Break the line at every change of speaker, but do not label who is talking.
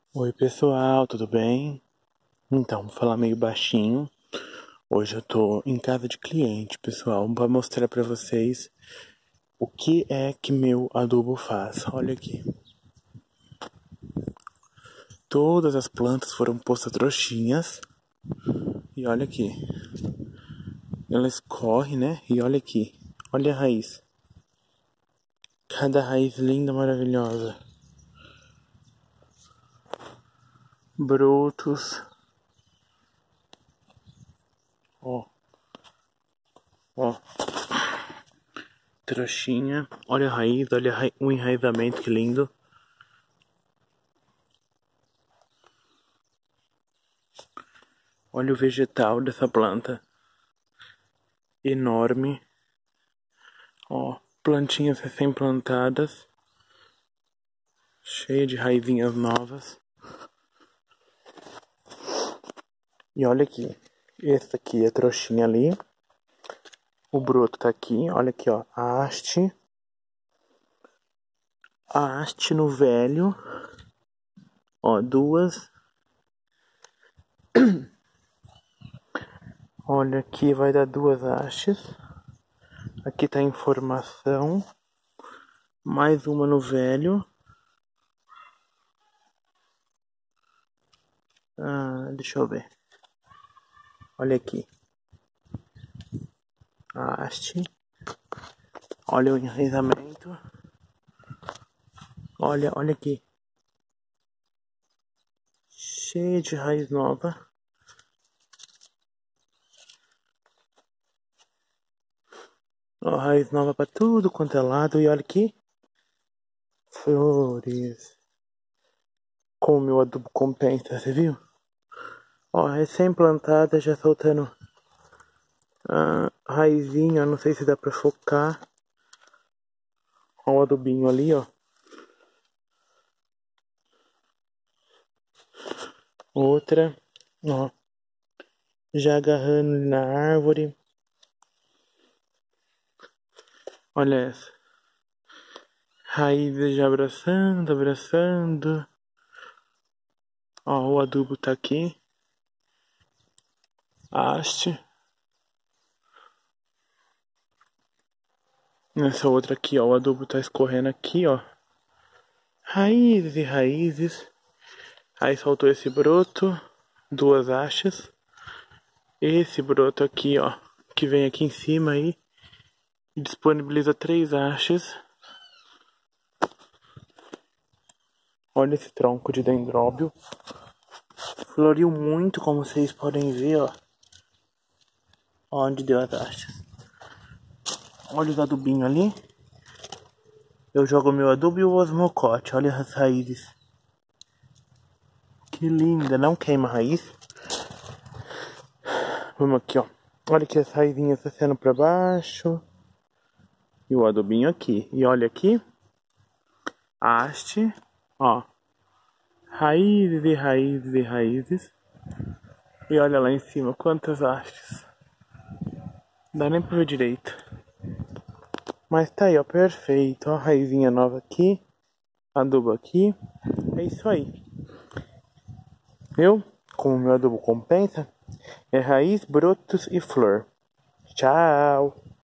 Oi pessoal, tudo bem? Então, vou falar meio baixinho. Hoje eu tô em casa de cliente, pessoal, para mostrar pra vocês o que é que meu adubo faz. Olha aqui. Todas as plantas foram postas trouxinhas. E olha aqui. Elas correm, né? E olha aqui. Olha a raiz. Cada raiz linda, maravilhosa. Brotos. Ó. Ó. Trouxinha. Olha a raiz, olha o enraizamento, que lindo. Olha o vegetal dessa planta. Enorme. Ó, plantinhas recém-plantadas. Cheia de raizinhas novas. E olha aqui. Esse aqui é trouxinha ali. O broto tá aqui. Olha aqui, ó. A haste. A haste no velho. Ó, duas. Olha aqui, vai dar duas hastes. Aqui tá a informação. Mais uma no velho. Deixa eu ver. Olha aqui. A haste. Olha o enraizamento. Olha aqui. Cheia de raiz nova. Ó, raiz nova pra tudo quanto é lado. E olha aqui. Flores. Como o meu adubo compensa, você viu? Ó, recém-plantada, já soltando raizinha. Não sei se dá pra focar. Ó o adubinho ali, ó. Outra. Ó. Já agarrando na árvore. Olha essa. Raízes já abraçando, abraçando. Ó, o adubo tá aqui. Haste. Nessa outra aqui, ó, o adubo tá escorrendo aqui, ó. Raízes e raízes. Aí soltou esse broto. Duas hastes. Esse broto aqui, ó, que vem aqui em cima aí. Disponibiliza 3 hastes. Olha esse tronco de dendróbio. Floriu muito, como vocês podem ver, ó. Onde deu as hastes. Olha os adubinhos ali. Eu jogo meu adubo e o osmocote. Olha as raízes. Que linda, não queima a raiz. Vamos aqui, ó. Olha que as raizinhas descendo pra baixo. E o adubinho aqui. E olha aqui. Haste. Ó. Raízes e raízes e raízes. E olha lá em cima quantas hastes. Não dá nem pra ver direito. Mas tá aí, ó. Perfeito. Ó, raizinha nova aqui. Adubo aqui. É isso aí. Como meu adubo compensa, é raiz, brotos e flor. Tchau!